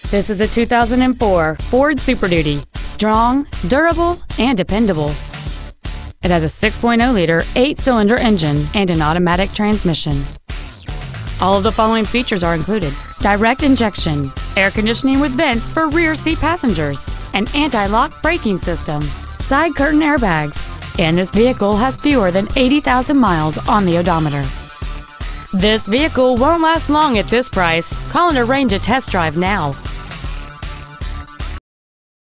This is a 2004 Ford Super Duty. Strong, durable, and dependable. It has a 6.0-liter 8-cylinder engine and an automatic transmission. All of the following features are included: direct injection, air conditioning with vents for rear seat passengers, an anti-lock braking system, side curtain airbags, and this vehicle has fewer than 80,000 miles on the odometer. This vehicle won't last long at this price. Call and arrange a test drive now.